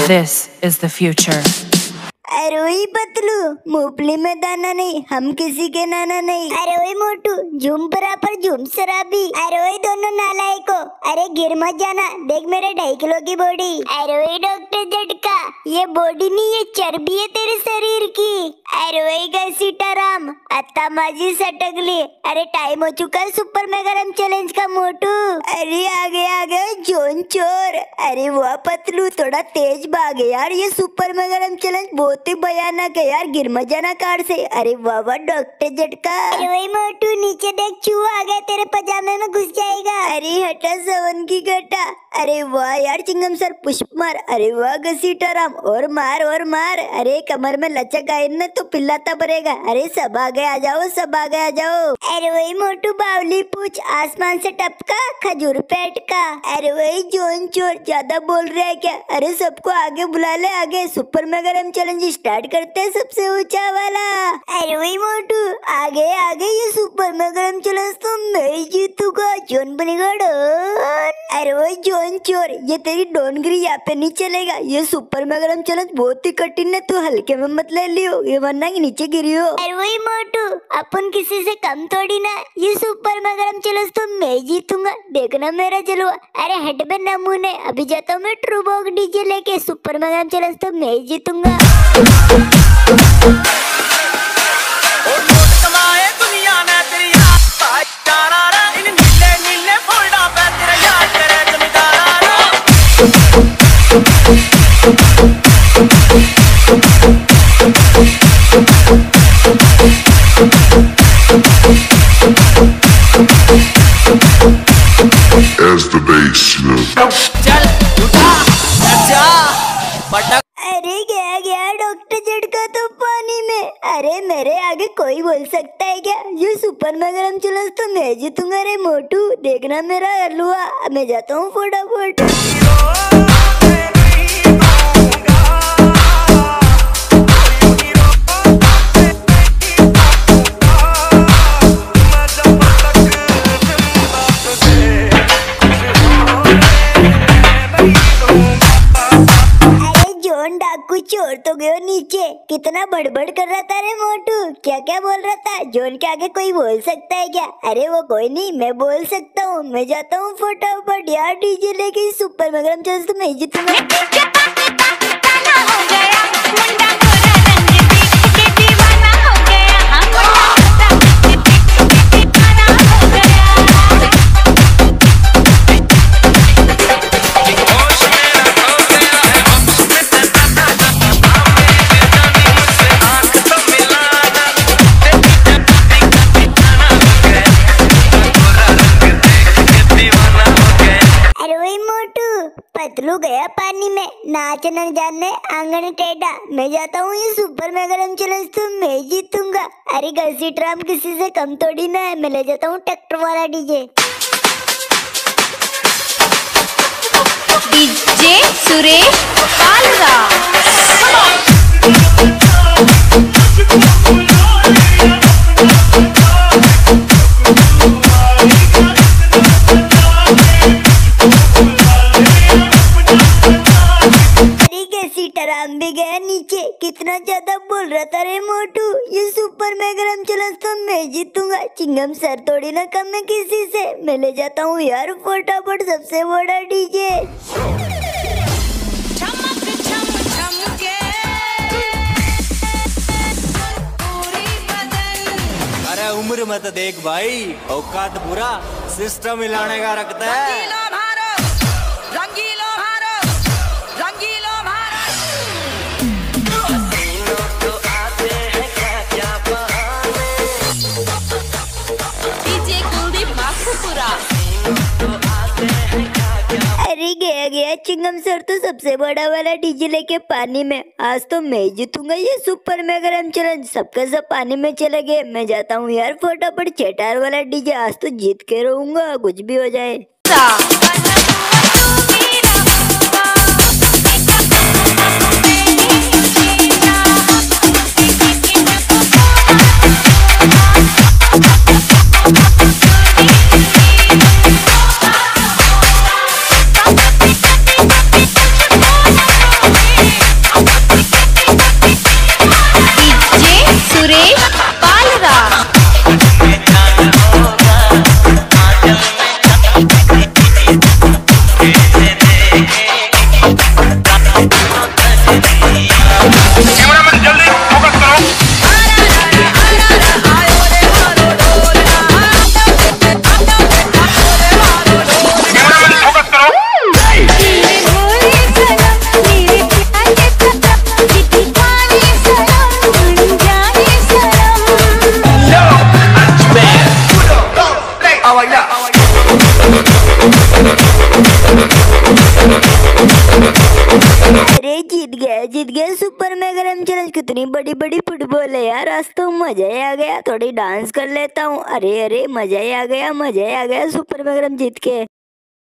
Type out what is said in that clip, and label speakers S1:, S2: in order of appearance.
S1: This is the future.
S2: अरे वही पतलू, मूंगफली में दाना नहीं, हम किसी के नाना नहीं। अरे वही मोटू, झूम पर झूम शराबी। अरे वही दोनों नालायको, अरे गिर मत जाना, देख मेरे 2.5 किलो की बॉडी। अरे वही डॉक्टर झटका, ये बॉडी नहीं ये चर्बी है तेरे शरीर की। अरे वही गए सीताराम, अत्ता माजी सटकली। अरे टाइम हो चुका है सुपर मेगारम चैलेंज का मोटू। अरे आगे जोन चोर। अरे वाह पतलू, थोड़ा तेज भागे यार, ये सुपर मेगारम चैलेंज बहुत ही भयानक है यार, गिर मत जाना कार से। अरे वाह वाह डॉक्टर झटका। अरे वही मोटू, नीचे देख चूहा आ गया, तेरे पजामे में घुस जाएगा। अरे हटा सवन की घटा। अरे वाह यार चिंगम सर, पुष्प मार। अरे वाह घसीटाराम, और मार। अरे कमर में लचक आई न तो पिल्लाता पड़ेगा। अरे सब आ गए आ जाओ, सब आ गए आ जाओ। अरे वही मोटू, बावली पूछ आसमान से टपका, खजूर पेट का। अरे वही जोन चोर, ज्यादा बोल रहा है क्या? अरे सबको आगे बुला ले, आगे सुपर मेगारम चैलेंज स्टार्ट करते हैं, सबसे ऊंचा वाला। अरे वही मोटू, आगे ये सुपर मेगारम चैलेंज तो मैं ही जीतूंगा, जोन बनेगा डॉन। अरे वही जोन चोर, ये तेरी डॉनगिरी यहाँ पे नहीं चलेगा, ये सुपर मेगारम चैलेंज बहुत ही कठिन है, तू हल्के में मत ले लियो, ये वरना नीचे गिरियो। अरे वही मोटू, अपन किसी से कम थोड़ी ना, ये सुपर मेगारम चैलेंज तो मैं जीतूंगा, देखना मेरा जलवा। अरे हट बे नमूने, अभी जाता हूँ मैं ट्रूबॉक्स डीजे लेके, सुपर मेगारम चैलेंज तो मैं ही जीतूंगा।
S3: As the bass,
S4: चल उठा जा पटक।
S2: अरे गया डॉक्टर झटका तो पानी में। अरे मेरे आगे कोई बोल सकता है क्या? ये सुपर मेगारम चैलेंज तो मैं जीतूंगा रे मोटू, देखना मेरा हलवा। मैं जाता हूँ फटाफट। चोर तो गयो नीचे, कितना बड़बड़ कर रहा था रे मोटू, क्या क्या बोल रहा था? जोन के आगे कोई बोल सकता है क्या? अरे वो कोई नहीं, मैं बोल सकता हूँ। मैं जाता हूँ फटाफट यार, डीजे लेके सुपर मेगारम चैलेंज तो मैं जीतूंगा। पतलू गया पानी में, नाच न जाने आंगन टेढ़ा। मैं जाता हूँ ये सुपर मेगारम चैलेंज तो मैं जीतूंगा। अरे घसीटाराम किसी से कम थोड़ी ना है, मैं ले जाता हूँ ट्रैक्टर वाला डीजे।
S5: डीजे सुरेश कालरा।
S2: सीताराम भी गया नीचे, कितना ज्यादा बोल रहा था रे मोटू, ये सुपर मेगारम चैलेंज तो मैं जीतूंगा। चिंगम सर थोड़ी ना कम है किसी से, मैं ले जाता हूँ यार फटाफट सबसे बड़ा डीजे।
S4: अरे उम्र मत देख भाई, औकात पूरा सिस्टम हिलाने का रखता है।
S2: अरे गया चिंगम सर तो सबसे बड़ा वाला डीजे लेके पानी में। आज तो मैं जीतूंगा ये सुपर मेगारम चैलेंज, सबके सब पानी में चले गए। मैं जाता हूँ यार फटाफट चेटार वाला डीजे, आज तो जीत के रहूंगा कुछ भी हो जाए। जीत गया सुपर मेगा रैम चैलेंज। कितनी बड़ी बड़ी फुटबॉल है यार, आज तो मजा ही आ गया। थोड़ी डांस कर लेता हूँ। अरे अरे मजा ही आ गया, मजा ही आ गया सुपर मेगा रैम जीत के।